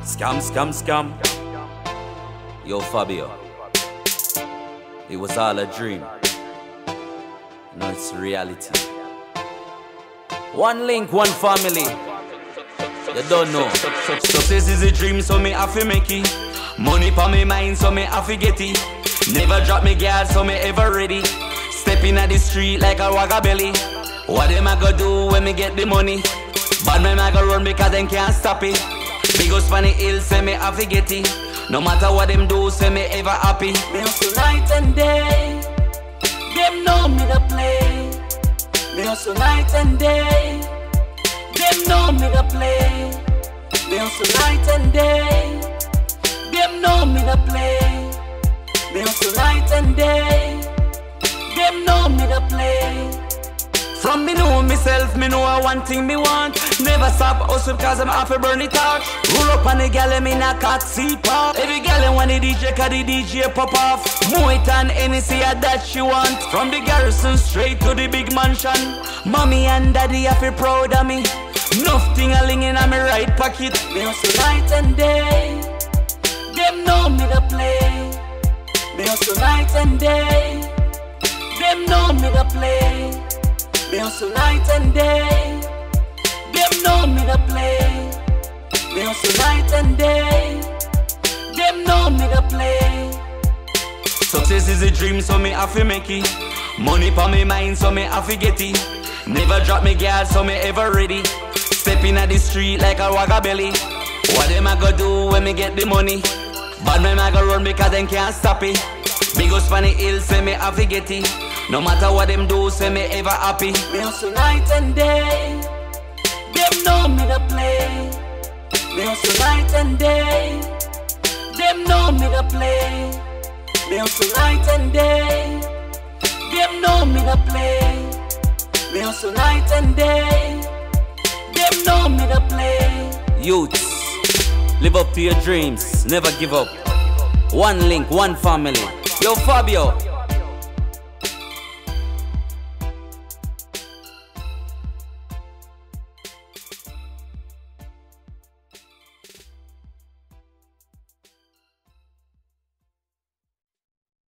Scam, scam, scam. Yo, Fabio. It was all a dream. Now it's reality. One link, one family. You don't know. Success is a dream, so me have to make it. Money for me mind, so me have to get it. Never drop me guard, so me ever ready. Stepping at the street like a wagga belly. What am I gonna do when me get the money? Bad man I go run because them can't stop it. Big us funny hill, say me have to get it. No matter what them do, say me ever happy. Me hustle night and day. Them know me to play. Me hustle night and day. Them know me to play. Me hustle night and day. Them know me to play. Me hustle night and day. Them know me to play. From me know myself, me know one thing me want. Never stop hustle cause I'm off to burn it out. Roll up on the gal in a cat seat pop. Every gal want the DJ cause the DJ pop off. Moet and NC that she want. From the garrison straight to the big mansion. Mommy and daddy have to proud of me. Nothing a ling in my right pocket. Me hustle night and day. Them know me to play. Me hustle night and day. Them know me to play. Me hustle night and day. Them know me to play. Me hustle night and day. Them know me to play. Success is a dream, so me have to make it. Money for me mind, so me have to get it. Never drop me guard, so me ever ready. Stepping at the street like a wagga belly. What am I gonna do when me get the money? Bad man I go run because them can't stop it. Big us funny hill, say me have to get it. No matter what them do, say me ever happy. Me hustle night and day. Them know me to play. Me hustle night and day. Them know me to play. Me hustle night and day. Them know me to play. Me hustle night and day. Them know me to play. Youths, live up to your dreams, never give up. One link, one family. Yo, Fabio.